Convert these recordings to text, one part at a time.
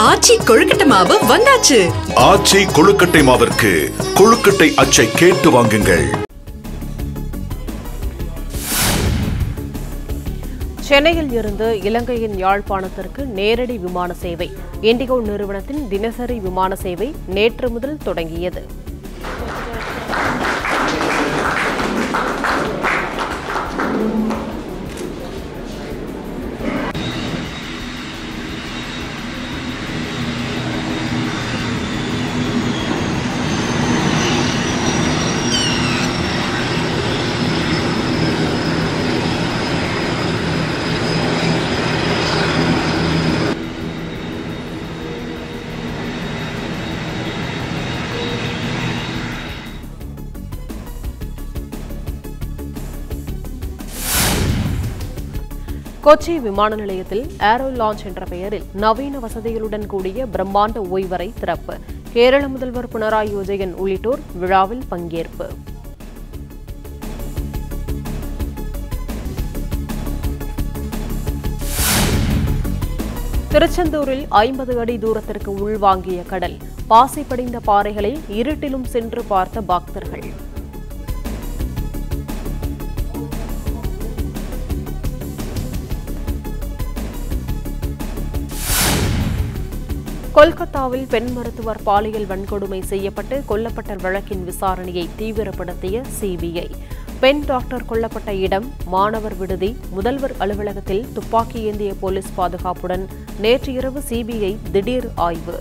ஆச்சி கொழுக்கட்டை மாவு வந்தாச்சு. ஆச்சி கொழுக்கட்டை மாவிற்கு கொழுக்கட்டை அச்சை கேட்டு வாங்குங்கள். சென்னையில் இருந்து இலங்கையின் யாழ்ப்பாணத்திற்கு நேரடி விமான சேவை. இண்டிகோ நிறுவனத்தின் தினசரி விமான சேவை நேற்று முதல் தொடங்கியது. கொச்சி விமான நிலையத்தில் ஏரோ லான்ச் என்ற பெயரில் நவீன வசதிகளுடன் கூடிய பிரம்மாண்ட ஓய்வறை திறப்பு. கேரள முதல்வர் பினராயி விஜயன் உள்ளிட்டோர் விழாவில் பங்கேற்பு. திருச்செந்தூரில் 50 அடி தூரத்திற்கு உள்வாங்கிய கடல். பாசி படிந்த பாறைகளை இருட்டிலும் சென்று பார்த்த பக்தர்கள். கொல்கத்தாவில் பெண் மருத்துவர் பாலியல் வன்கொடுமை செய்யப்பட்டு கொல்லப்பட்ட வழக்கின் விசாரணையை தீவிரப்படுத்திய சிபிஐ. பெண் டாக்டர் கொல்லப்பட்ட இடம் மாணவர் விடுதி. முதல்வர் அலுவலகத்தில் துப்பாக்கி ஏந்திய போலீஸ் பாதுகாப்புடன் நேற்று இரவு சிபிஐ திடீர் ஆய்வு.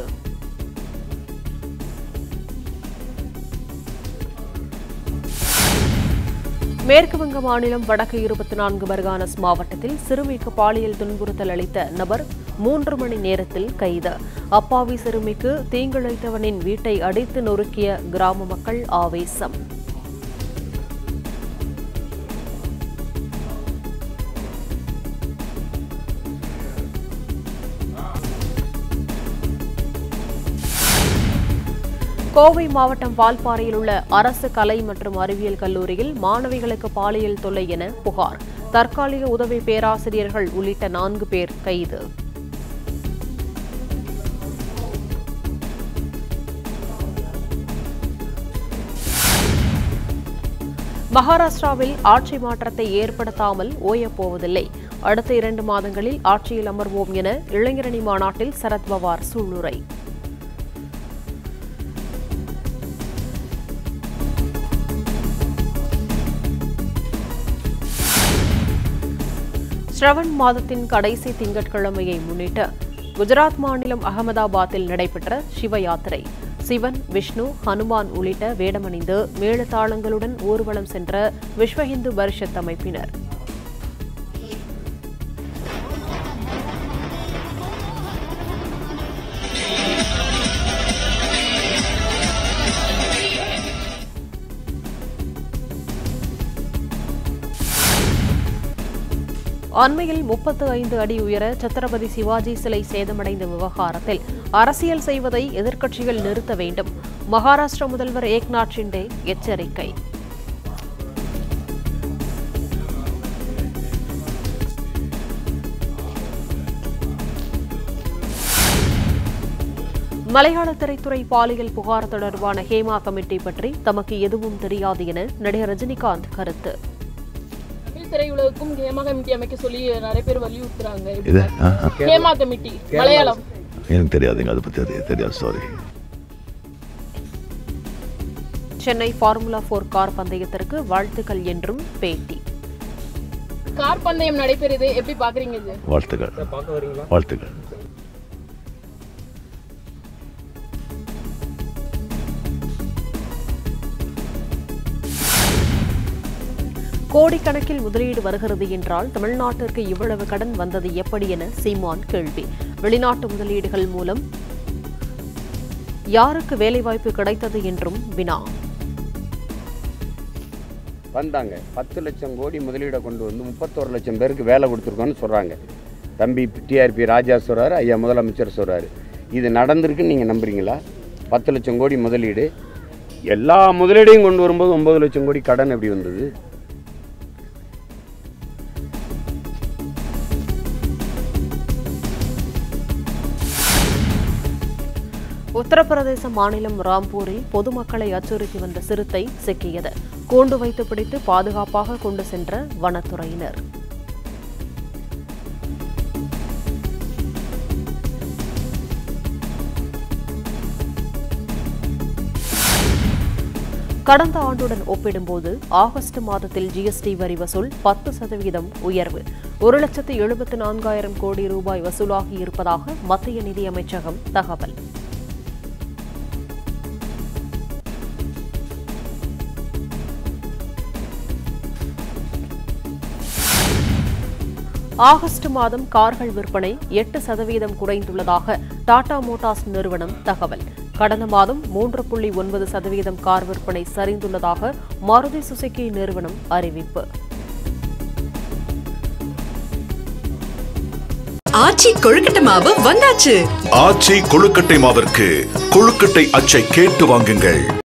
மேற்குவங்க மாநிலம் வடக்கு 24 பர்கானஸ் மாவட்டத்தில் சிறுமிக்கு பாலியல் துன்புறுத்தல் அளித்த நபர் 3 மணி நேரத்தில் கைது. அப்பாவி சிறுமிக்கு தீங்கிழைத்தவனின் வீட்டை அடித்து நொறுக்கிய கிராம மக்கள் ஆவேசம். கோவை மாவட்டம் வால்பாறையில் உள்ள அரசு கலை மற்றும் அறிவியல் கல்லூரியில் மாணவிகளுக்கு பாலியல் தொல்லை என புகார். தற்காலிக உதவி பேராசிரியர்கள் உள்ளிட்ட 4 பேர் கைது. மகாராஷ்டிராவில் ஆட்சி மாற்றத்தை ஏற்படுத்தாமல் ஓயப்போவதில்லை. அடுத்த 2 மாதங்களில் ஆட்சியில் அமர்வோம் என இளைஞரணி மாநாட்டில் சரத்பவார் சூளுரை. ஸ்ரவன் மாதத்தின் கடைசி திங்கட்கிழமையை முன்னிட்டு குஜராத் மாநிலம் அகமதாபாத்தில் நடைபெற்ற சிவ யாத்திரை. சிவன், விஷ்ணு, ஹனுமான் உள்ளிட்ட வேடமணிந்து மேளதாளங்களுடன் ஊர்வலம் சென்ற விஸ்வ இந்து பரிஷத் அமைப்பினர். அண்மையில் 35 அடி உயர சத்ரபதி சிவாஜி சிலை சேதமடைந்த விவகாரத்தில் அரசியல் செய்வதை எதிர்க்கட்சிகள் நிறுத்த வேண்டும். மகாராஷ்டிர முதல்வர் ஏக்நாத் ஷிண்டே எச்சரிக்கை. மலையாள திரைத்துறை பாலியல் புகார் தொடர்பான ஹேமா கமிட்டி பற்றி தமக்கு எதுவும் தெரியாது என நடிகர் ரஜினிகாந்த் கருத்து. திரையுலகுக்கும் ஹேமா கமிட்டி அமைக்க சொல்லி நிறைய பேர் வலியுறுத்துறாங்க. ஹேமா கமிட்டி மலையாளம் எனக்கு தெரியாதுங்க, அதை பத்தி தெரியாது, சாரி. சென்னை ஃபார்முலா 4 கார் பந்தயத்திற்கு வாழ்த்துக்கள் என்றும் பேட்டி. கார் பந்தயம் நடைபெறுது, எப்படி பாக்குறீங்க இது? வாழ்த்துக்கள். வாழ்த்துக்கள். கோடிக்கணக்கில் முதலீடு வருகிறது என்றால் தமிழ்நாட்டிற்கு இவ்வளவு கடன் வந்தது எப்படி என சீமான் கேள்வி. வெளிநாட்டு முதலீடுகள் மூலம் யாருக்கு வேலைவாய்ப்பு கிடைத்தது என்றும் வினா. வந்தாங்க 10 லட்சம் கோடி முதலீடை கொண்டு வந்து 31 லட்சம் பேருக்கு வேலை கொடுத்துருக்கோன்னு சொல்கிறாங்க. தம்பி டிஆர்பி ராஜா சொல்கிறாரு, ஐயா முதலமைச்சர் சொல்கிறாரு. இது நடந்திருக்குன்னு நீங்கள் நம்புறீங்களா? 10 லட்சம் கோடி முதலீடு, எல்லா முதலீடையும் கொண்டு வரும்போது 9 லட்சம் கோடி கடன் எப்படி வந்தது? உத்தரப்பிரதேச மாநிலம் ராம்பூரில் பொதுமக்களை அச்சுறுத்தி வந்த சிறுத்தை சிக்கியது. கூண்டு வைத்து பிடித்து பாதுகாப்பாக கொண்டு சென்ற வனத்துறையினர். கடந்த ஆண்டுடன் ஒப்பிடும்போது ஆகஸ்ட் மாதத்தில் ஜிஎஸ்டி வரி வசூல் 10% உயர்வு. 1,74,000 கோடி ரூபாய் வசூலாகி இருப்பதாக மத்திய நிதியமைச்சகம் தகவல். ஆகஸ்ட் மாதம் கார்கள் விற்பனை 8% குறைந்துள்ளதாக டாடா மோட்டார்ஸ் நிறுவனம் தகவல். கடந்த மாதம் 3.9% கார் விற்பனை சரிந்துள்ளதாக மாருதி சுசுகி நிறுவனம் அறிவிப்பு. ஆச்சி கொழுக்கட்டை மாவு வந்தாச்சு. ஆச்சி கொழுக்கட்டை மாவிற்கு கொழுக்கட்டை அச்சை கேட்டு வாங்குங்கள்.